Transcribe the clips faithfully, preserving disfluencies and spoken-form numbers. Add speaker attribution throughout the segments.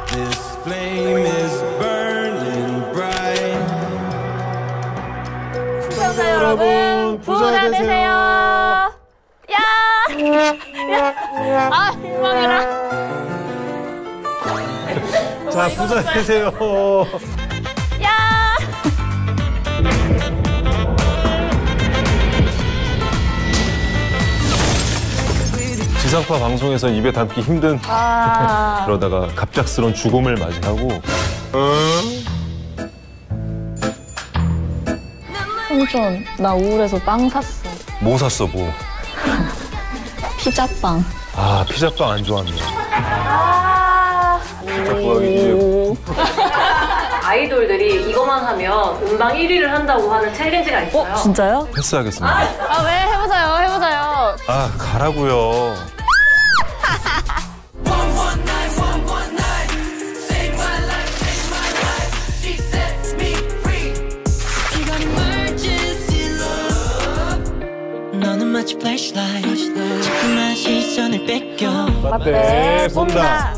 Speaker 1: This flame is burning bright.
Speaker 2: 시청자 여러분, 부자 되세요. 야! 야! 아, 민망해라.
Speaker 3: 자, 부자 되세요.
Speaker 2: 야!
Speaker 3: 지상파 방송에서 입에 담기 힘든
Speaker 2: 아...
Speaker 3: 그러다가 갑작스러운 죽음을 맞이하고
Speaker 2: 삼촌, 나 우울해서 빵 샀어.
Speaker 3: 뭐 샀어 뭐?
Speaker 2: 피자빵.
Speaker 3: 아, 피자빵 안 좋아하네.
Speaker 2: 아...
Speaker 3: 피자 구하기
Speaker 4: 아이돌들이 이것만 하면 음방 일 위를 한다고 하는 챌린지가 있어요.
Speaker 2: 어? 진짜요?
Speaker 3: 패스하겠습니다.
Speaker 2: 아, 왜? 해보자요, 해보자요.
Speaker 3: 아, 가라고요.
Speaker 5: 너는 마치 플래시라이트 자꾸만 시선을 뺏겨
Speaker 3: 맞대 본다.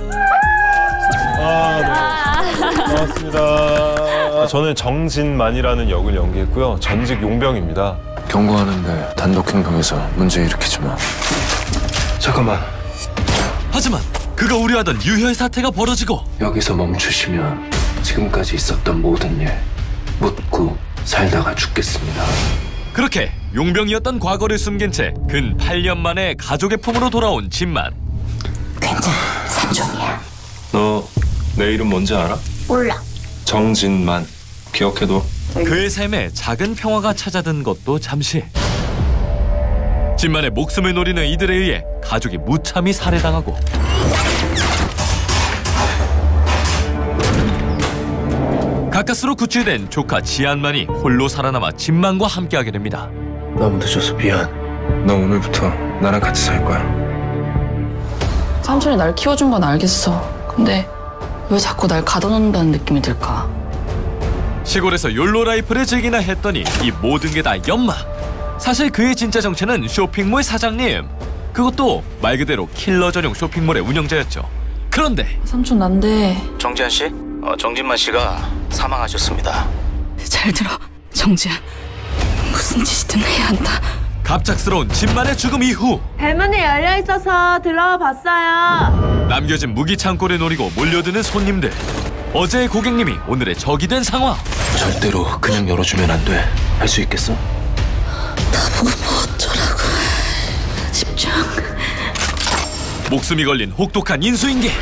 Speaker 3: 아, 네. 고맙습니다. 저는 정진만이라는 역을 연기했고요. 전직 용병입니다.
Speaker 6: 경고하는데 단독 행동에서 문제 일으키지 마. 잠깐만.
Speaker 7: 하지만 그가 우려하던 유혈 사태가 벌어지고
Speaker 6: 여기서 멈추시면 지금까지 있었던 모든 일 묻고 살다가 죽겠습니다.
Speaker 7: 그렇게 용병이었던 과거를 숨긴 채 근 팔 년 만에 가족의 품으로 돌아온 진만.
Speaker 5: 괜찮아, 삼촌이야.
Speaker 6: 너 내 이름 뭔지 알아?
Speaker 5: 몰라.
Speaker 6: 정진만. 기억해둬.
Speaker 7: 그의 삶에 작은 평화가 찾아든 것도 잠시. 진만의 목숨을 노리는 이들에 의해 가족이 무참히 살해당하고 가까스로 구출된 조카 지한만이 홀로 살아남아 진만과 함께하게 됩니다.
Speaker 6: 너무 늦어서 미안. 너 오늘부터 나랑 같이 살 거야.
Speaker 8: 삼촌이 날 키워준 건 알겠어. 근데 왜 자꾸 날 가둬놓는다는 느낌이 들까?
Speaker 7: 시골에서 욜로 라이프를 즐기나 했더니 이 모든 게 다 연마. 사실 그의 진짜 정체는 쇼핑몰 사장님. 그것도 말 그대로 킬러 전용 쇼핑몰의 운영자였죠. 그런데
Speaker 8: 삼촌 난데.
Speaker 9: 정지한 씨? 어, 정진만 씨가 사망하셨습니다.
Speaker 8: 잘 들어, 정지한. 무슨 짓이든 해야 한다.
Speaker 7: 갑작스러운 진만의 죽음 이후
Speaker 4: 대문이 열려 있어서 들어와 봤어요.
Speaker 7: 남겨진 무기 창고를 노리고 몰려드는 손님들. 어제의 고객님이 오늘의 적이 된 상황.
Speaker 6: 절대로 그냥 열어주면 안 돼. 할 수 있겠어?
Speaker 8: 나보고 뭐 어쩌라고. 집중.
Speaker 7: 목숨이 걸린 혹독한 인수인계.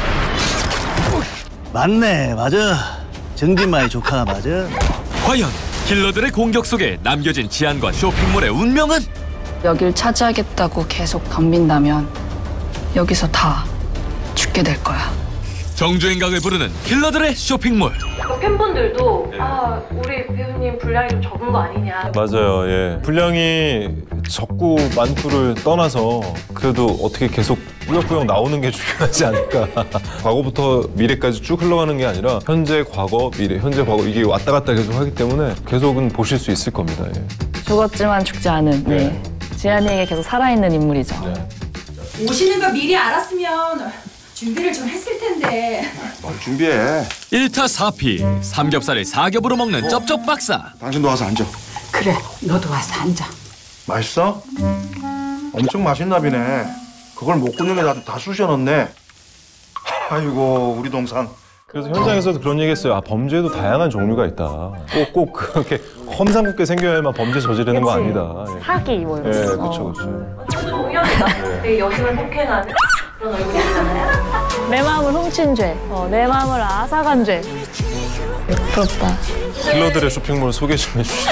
Speaker 10: 맞네, 맞아. 정진만의 조카 맞아.
Speaker 7: 과연 킬러들의 공격 속에 남겨진 지안과 쇼핑몰의 운명은?
Speaker 8: 여길 차지하겠다고 계속 덤빈다면 여기서 다 죽게 될 거야.
Speaker 7: 정주행각을 부르는 킬러들의 쇼핑몰.
Speaker 4: 팬분들도 아 우리 배우님 분량이 좀 적은 거 아니냐.
Speaker 3: 맞아요. 예. 분량이 적고 많고를 떠나서 그래도 어떻게 계속 꾸역꾸역 나오는 게 중요하지 않을까. 과거부터 미래까지 쭉 흘러가는 게 아니라 현재, 과거, 미래, 현재, 과거 이게 왔다 갔다 계속 하기 때문에 계속은 보실 수 있을 겁니다. 예.
Speaker 2: 죽었지만 죽지 않은
Speaker 3: 네.
Speaker 2: 네. 지한이에게 계속 살아있는 인물이죠.
Speaker 3: 네.
Speaker 11: 오시는 거 미리 알았으면 준비를 좀 했을 텐데.
Speaker 12: 뭘 준비해.
Speaker 7: 일타사피 삼겹살을 사겹으로 먹는 어. 쩝쩝 박사.
Speaker 12: 당신도 와서 앉아.
Speaker 11: 그래, 너도 와서 앉아.
Speaker 12: 맛있어? 엄청 맛있나 보네. 그걸 목구멍에 다, 다 쑤셔넣네. 아이고 우리 동상.
Speaker 3: 그래서 현장에서도 그런 얘기 했어요. 아, 범죄에도 다양한 종류가 있다. 꼭, 꼭 그렇게 험상궂게 생겨야만 범죄 저지르는 거 아니다. 예.
Speaker 2: 사기 뭐 이런
Speaker 3: 예,
Speaker 2: 거.
Speaker 3: 그렇죠, 그렇죠.
Speaker 4: 우연히 되게 여심을 폭행하는 그런 얼굴이잖아요.
Speaker 2: 내 마음을 훔친 죄, 어, 내 마음을 앗아간 죄. 부럽다.
Speaker 3: 킬러들의 쇼핑몰 소개 좀 해주시죠.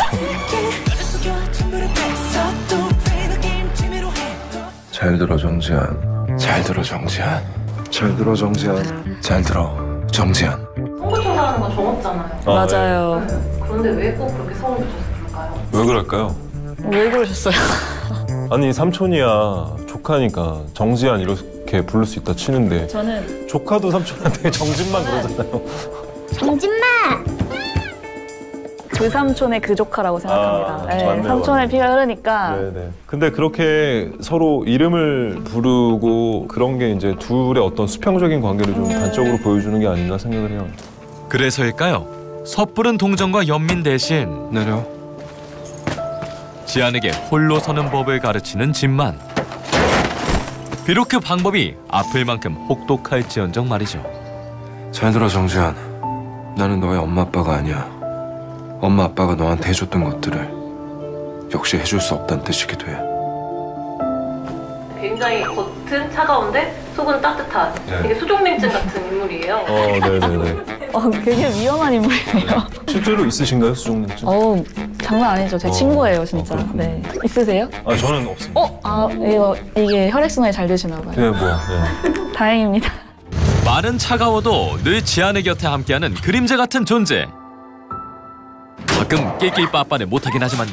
Speaker 6: 잘 들어, 정지한. 잘 들어, 정지한.
Speaker 12: 잘 들어, 정지한.
Speaker 6: 잘 들어, 정지한.
Speaker 4: 송구조사하는 건 정없잖아요.
Speaker 3: 아,
Speaker 2: 맞아요.
Speaker 4: 네. 그런데 왜 꼭 그렇게 성을 붙여서 부를까요?
Speaker 3: 왜 그럴까요?
Speaker 2: 왜 그러셨어요?
Speaker 3: 아니, 삼촌이야, 조카니까 정지한 이렇게 부를 수 있다 치는데
Speaker 2: 저는
Speaker 3: 조카도 삼촌한테 정진만 그러잖아요.
Speaker 13: 정진만!
Speaker 2: 그 삼촌의 그 조카라고 생각합니다.
Speaker 3: 아,
Speaker 2: 네,
Speaker 3: 맞네요,
Speaker 2: 삼촌의
Speaker 3: 맞네요.
Speaker 2: 피가 흐르니까.
Speaker 3: 네네. 근데 그렇게 서로 이름을 부르고 그런 게 이제 둘의 어떤 수평적인 관계를 좀 단적으로 보여주는 게 아닌가 생각을 해요.
Speaker 7: 그래서일까요? 섣부른 동정과 연민 대신
Speaker 6: 내려.
Speaker 7: 지안에게 홀로 서는 법을 가르치는 진만. 비록 그 방법이 아플 만큼 혹독할지언정 말이죠.
Speaker 6: 잘 들어 정지한. 나는 너의 엄마 아빠가 아니야. 엄마 아빠가 너한테 해줬던 것들을 역시 해줄 수 없다는 뜻이기도 해.
Speaker 4: 굉장히 겉은 차가운데 속은 따뜻한
Speaker 3: 네.
Speaker 4: 되게 수족냉증 같은 인물이에요.
Speaker 3: 어, 네네네.
Speaker 2: 어, 굉장히 위험한 인물이에요.
Speaker 3: 실제로 있으신가요, 수족냉증?
Speaker 2: 어우, 장난 아니죠. 제
Speaker 3: 어.
Speaker 2: 친구예요, 진짜.
Speaker 3: 어,
Speaker 2: 네. 있으세요?
Speaker 3: 아, 저는 없습니다.
Speaker 2: 어? 아, 이거, 이게 혈액순환이 잘 되시나 봐요.
Speaker 3: 네, 뭐, 네.
Speaker 2: 다행입니다.
Speaker 7: 말은 차가워도 늘 지안의 곁에 함께하는 그림자 같은 존재. 가끔 낄낄 빠빠를 못하긴 하지만요.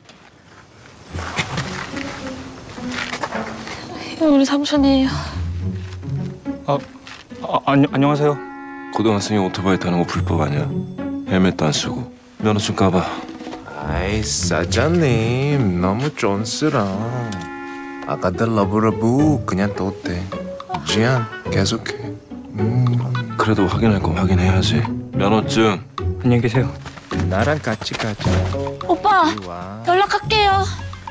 Speaker 8: 우리 삼촌이에요.
Speaker 13: 아, 아 안, 안녕하세요.
Speaker 6: 고등학생이 오토바이 타는 거 불법 아니야? 헬멧도 안 쓰고 면허증 까봐.
Speaker 14: 아이 사장님 너무 쫀스러. 아까들 러브러브 그냥 떴대. 지안 계속해. 음.
Speaker 6: 그래도 확인할 건 확인해야지. 면허증.
Speaker 13: 안녕히 계세요.
Speaker 14: 나랑 같이 가자.
Speaker 8: 오빠, 연락할게요.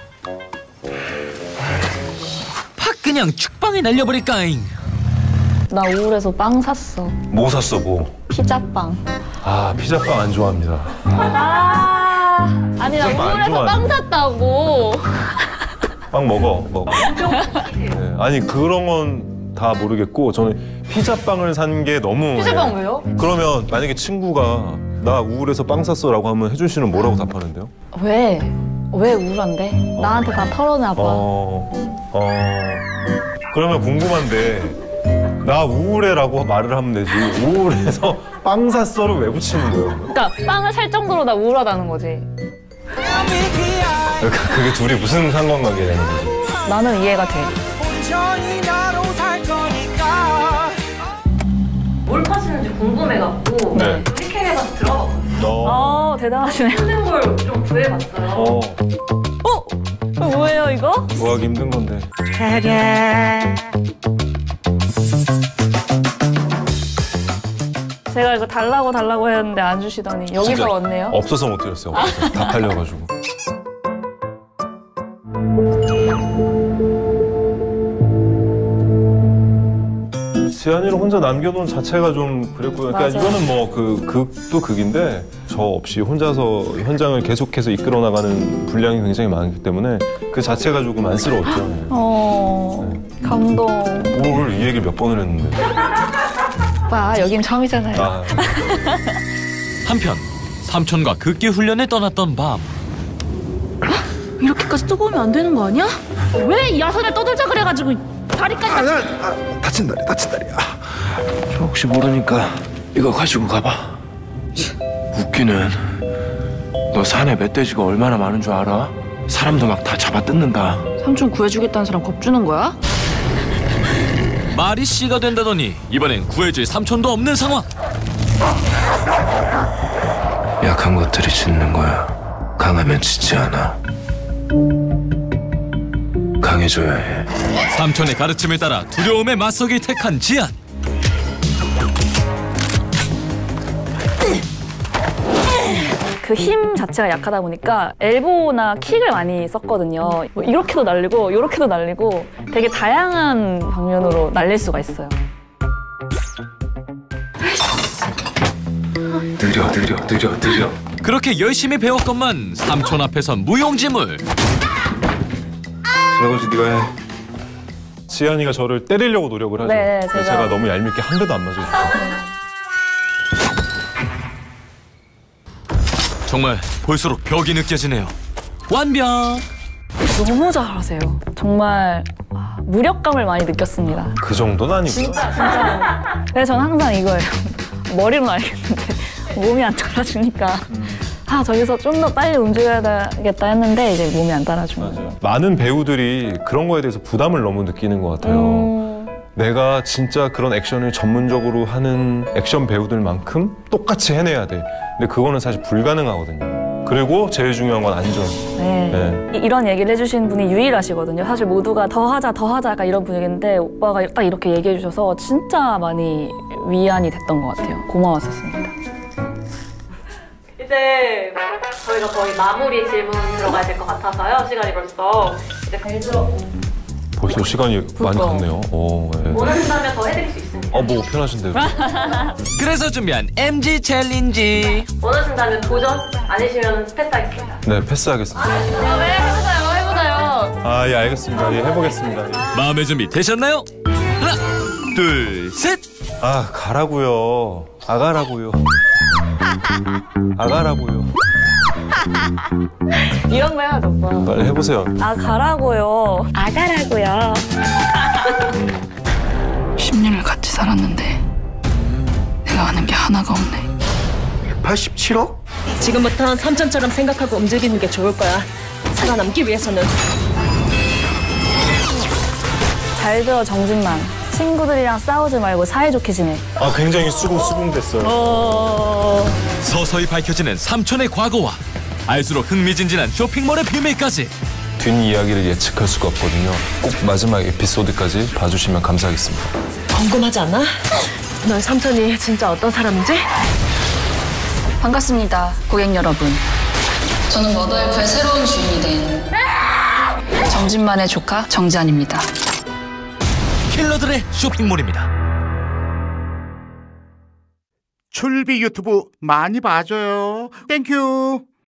Speaker 7: 팍 그냥 죽방에 날려버릴까잉.
Speaker 2: 나 우울해서 빵 샀어.
Speaker 3: 뭐 샀어, 뭐?
Speaker 2: 피자빵.
Speaker 3: 아, 피자빵 안 좋아합니다.
Speaker 2: 아, 아니, 나
Speaker 3: 피자빵 안
Speaker 2: 우울해서
Speaker 3: 좋아하네.
Speaker 2: 빵 샀다고.
Speaker 3: 빵 먹어, 먹어. 네, 아니, 그런 건 다 모르겠고 저는 피자빵을 산 게 너무
Speaker 2: 피자빵 왜요?
Speaker 3: 그러면 만약에 친구가 나 우울해서 빵 샀어라고 하면 혜준 씨는 뭐라고 답하는데요?
Speaker 2: 왜? 왜 우울한데? 나한테 다 털어놔봐.
Speaker 3: 어, 어. 그러면 궁금한데 나 우울해라고 말을 하면 되지 우울해서 빵 샀어를 왜 붙이는 거예요?
Speaker 2: 그러니까 빵을 살 정도로 나 우울하다는 거지.
Speaker 3: 그러니까 그게 둘이 무슨 상관관계냐는 거지.
Speaker 2: 나는 이해가 돼.
Speaker 4: 뭘 파시는지 궁금해갖고
Speaker 3: 네.
Speaker 4: 위켄에 가서 들어가거든요.
Speaker 2: 어, 대단하시네요.
Speaker 4: 힘든 걸 좀 구해봤어요.
Speaker 3: 어,
Speaker 2: 어? 이거 뭐예요, 이거?
Speaker 3: 구하기 힘든 건데.
Speaker 2: 제가 이거 달라고 달라고 했는데 안 주시더니 여기서
Speaker 3: 진짜
Speaker 2: 왔네요.
Speaker 3: 없어서 못 드렸어요. 없어서. 다 팔려가지고. 지안이를 혼자 남겨놓은 자체가 좀 그랬고요. 그러니까
Speaker 2: 맞아요.
Speaker 3: 이거는 뭐 그 극도 극인데 저 없이 혼자서 현장을 계속해서 이끌어 나가는 분량이 굉장히 많기 때문에 그 자체가 조금 안쓰러웠죠. 네.
Speaker 2: 어, 감동.
Speaker 3: 뭘 이 얘기를 몇 번을 했는데.
Speaker 2: 오빠, 여긴 처음이잖아요.
Speaker 3: 아,
Speaker 7: 한편 삼촌과 극기 훈련에 떠났던 밤.
Speaker 8: 이렇게까지 뜨거우면 안 되는 거 아니야? 왜 이 야선을 떠들자 그래가지고 다리까지
Speaker 14: 아, 아, 다친 다리 다친 다리야.
Speaker 6: 저 혹시 모르니까 이거 가지고 가봐. 웃기는 너 산에 멧돼지가 얼마나 많은 줄 알아? 사람도 막 다 잡아 뜯는다.
Speaker 8: 삼촌 구해주겠다는 사람 겁주는 거야?
Speaker 7: 말이 씨가 된다더니 이번엔 구해줄 삼촌도 없는 상황.
Speaker 6: 약한 것들이 짖는 거야. 강하면 짖지 않아. 강해져야 해.
Speaker 7: 삼촌의 가르침을 따라 두려움에 맞서기 택한 지안.
Speaker 2: 그 힘 자체가 약하다 보니까 엘보나 킥을 많이 썼거든요. 뭐 이렇게도 날리고 이렇게도 날리고 되게 다양한 방면으로 날릴 수가 있어요.
Speaker 6: 느려 느려 느려 느려.
Speaker 7: 그렇게 열심히 배웠건만 삼촌 앞에선 무용지물.
Speaker 3: 설거지 네가 해. 지안이가 저를 때리려고 노력을 하죠.
Speaker 2: 네,
Speaker 3: 근데
Speaker 2: 제가-
Speaker 3: 제가 너무 얄밉게 한 대도 안 맞아요.
Speaker 7: 정말 볼수록 벽이 느껴지네요. 완벽.
Speaker 2: 너무 잘하세요. 정말 아, 무력감을 많이 느꼈습니다.
Speaker 3: 그 정도는 아니고.
Speaker 2: 진짜 진짜. 그래서 저는 항상 이거예요. 머리로는 알겠는데 몸이 안 따라주니까 아 저기서 좀 더 빨리 움직여야겠다 했는데 이제 몸이 안 따라주는 거예요.
Speaker 3: 많은 배우들이 그런 거에 대해서 부담을 너무 느끼는 것 같아요.
Speaker 2: 음...
Speaker 3: 내가 진짜 그런 액션을 전문적으로 하는 액션 배우들만큼 똑같이 해내야 돼. 근데 그거는 사실 불가능하거든요. 그리고 제일 중요한 건 안전.
Speaker 2: 네.
Speaker 3: 네.
Speaker 2: 이- 이런 얘기를 해주신 분이 유일하시거든요. 사실 모두가 더 하자, 더 하자 약간 이런 분위기인데 오빠가 딱 이렇게 얘기해 주셔서 진짜 많이 위안이 됐던 것 같아요. 고마웠었습니다.
Speaker 4: 이제 저희가 거의 마무리 질문 들어가야 될 것 같아서요. 시간이 벌써 이제 잘 들어.
Speaker 3: 벌써 시간이 많이 갔네요. 오, 네.
Speaker 4: 원하신다면 더 해드릴 수 있습니다.
Speaker 3: 어, 뭐 편하신데요.
Speaker 7: 그래서 준비한 엠지 챌린지.
Speaker 4: 원하신다면 도전 아니시면 패스하겠습니다.
Speaker 3: 네, 패스하겠습니다.
Speaker 4: 아, 왜 해보자요, 해보자요.
Speaker 3: 아, 예, 알겠습니다. 예, 해보겠습니다. 예.
Speaker 7: 마음의 준비 되셨나요? 하나, 둘, 셋.
Speaker 3: 아, 가라고요. 아가라고요. 아가라고요.
Speaker 2: 이런 거 해야죠, 오빠.
Speaker 3: 빨리 해보세요.
Speaker 2: 아, 가라고요. 아, 가라고요.
Speaker 8: 십 년을 같이 살았는데 내가 아는 게 하나가 없네.
Speaker 15: 백팔십칠억? 지금부턴 삼촌처럼 생각하고 움직이는 게 좋을 거야. 살아남기 위해서는.
Speaker 2: 잘 들어, 정진만. 친구들이랑 싸우지 말고 사이좋게 지내.
Speaker 3: 아, 굉장히 수긍, 수긍됐어요.
Speaker 2: 어...
Speaker 7: 서서히 밝혀지는 삼촌의 과거와 알수록 흥미진진한 쇼핑몰의 비밀까지.
Speaker 3: 뒷이야기를 예측할 수가 없거든요. 꼭 마지막 에피소드까지 봐주시면 감사하겠습니다.
Speaker 15: 궁금하지 않아? 널 삼촌이 진짜 어떤 사람인지?
Speaker 8: 반갑습니다, 고객 여러분. 저는 머더헬프의 새로운 주인이 된 정진만의 조카 정지안입니다.
Speaker 7: 킬러들의 쇼핑몰입니다.
Speaker 16: 출비 유튜브 많이 봐줘요. 땡큐.